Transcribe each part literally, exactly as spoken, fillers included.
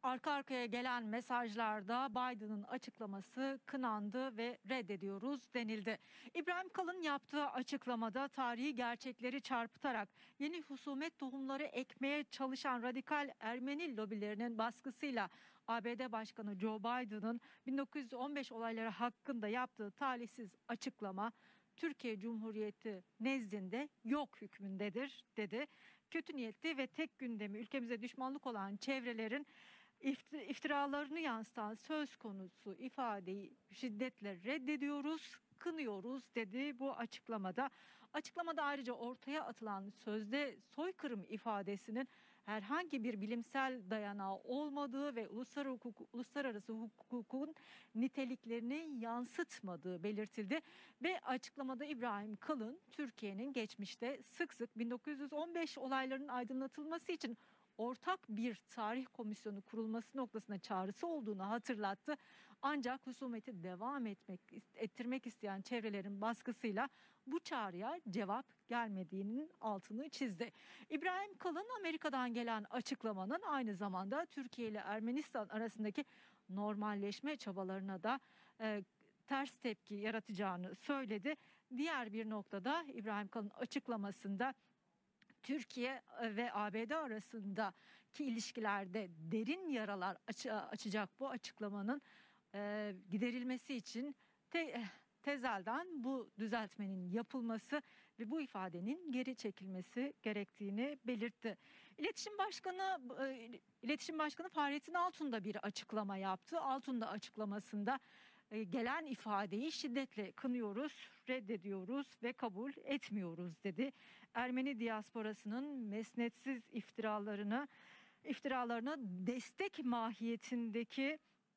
Arka arkaya gelen mesajlarda Biden'ın açıklaması kınandı ve reddediyoruz denildi. İbrahim Kalın yaptığı açıklamada tarihi gerçekleri çarpıtarak yeni husumet tohumları ekmeye çalışan radikal Ermeni lobilerinin baskısıyla A B D Başkanı Joe Biden'ın bin dokuz yüz on beş olayları hakkında yaptığı talihsiz açıklama Türkiye Cumhuriyeti nezdinde yok hükmündedir dedi. Kötü niyetli ve tek gündemi ülkemize düşmanlık olan çevrelerin iftiralarını yansıtan söz konusu ifadeyi şiddetle reddediyoruz, kınıyoruz dedi bu açıklamada. Açıklamada ayrıca ortaya atılan sözde soykırım ifadesinin herhangi bir bilimsel dayanağı olmadığı ve uluslararası, hukuk, uluslararası hukukun niteliklerini yansıtmadığı belirtildi. Ve açıklamada İbrahim Kalın Türkiye'nin geçmişte sık sık bin dokuz yüz on beş olaylarının aydınlatılması için ortak bir tarih komisyonu kurulması noktasında çağrısı olduğunu hatırlattı. Ancak husumeti devam etmek ettirmek isteyen çevrelerin baskısıyla bu çağrıya cevap gelmediğinin altını çizdi. İbrahim Kalın Amerika'dan gelen açıklamanın aynı zamanda Türkiye ile Ermenistan arasındaki normalleşme çabalarına da e, ters tepki yaratacağını söyledi. Diğer bir noktada İbrahim Kalın açıklamasında Türkiye ve A B D arasındaki ilişkilerde derin yaralar açacak bu açıklamanın e, giderilmesi için te, tezelden bu düzeltmenin yapılması ve bu ifadenin geri çekilmesi gerektiğini belirtti. İletişim Başkanı e, İletişim Başkanı Fahrettin Altun da bir açıklama yaptı. Altun da açıklamasında gelen ifadeyi şiddetle kınıyoruz, reddediyoruz ve kabul etmiyoruz dedi. Ermeni diasporasının mesnetsiz iftiralarını, iftiralarına destek mahiyetindeki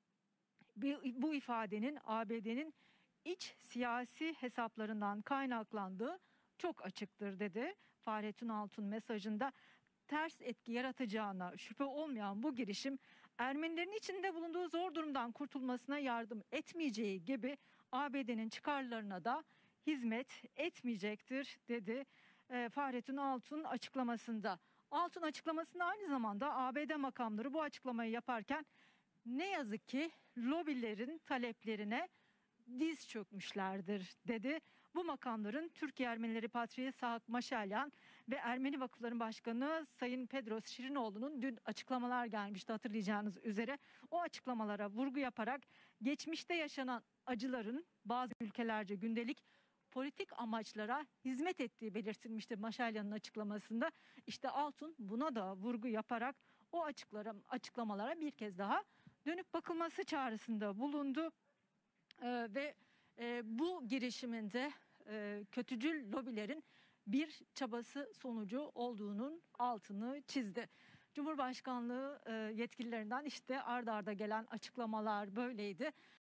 bu ifadenin A B D'nin iç siyasi hesaplarından kaynaklandığı çok açıktır dedi. Fahrettin Altun mesajında ters etki yaratacağına şüphe olmayan bu girişim Ermenilerin içinde bulunduğu zor durumdan kurtulmasına yardım etmeyeceği gibi A B D'nin çıkarlarına da hizmet etmeyecektir dedi e, Fahrettin Altun açıklamasında. Altun açıklamasında aynı zamanda A B D makamları bu açıklamayı yaparken ne yazık ki lobilerin taleplerine diz çökmüşlerdir dedi. Bu makamların Türkiye Ermenileri Patriği Sahak Maşalyan ve Ermeni Vakıfların Başkanı Sayın Pedros Şirinoğlu'nun dün açıklamalar gelmişti hatırlayacağınız üzere. O açıklamalara vurgu yaparak geçmişte yaşanan acıların bazı ülkelerce gündelik politik amaçlara hizmet ettiği belirtilmişti Maşalyan'ın açıklamasında. İşte Altun buna da vurgu yaparak o açıklamalara bir kez daha dönüp bakılması çağrısında bulundu. Ee, ve e, bu girişiminde e, kötücül lobilerin bir çabası sonucu olduğunun altını çizdi. Cumhurbaşkanlığı e, yetkililerinden işte ard arda gelen açıklamalar böyleydi.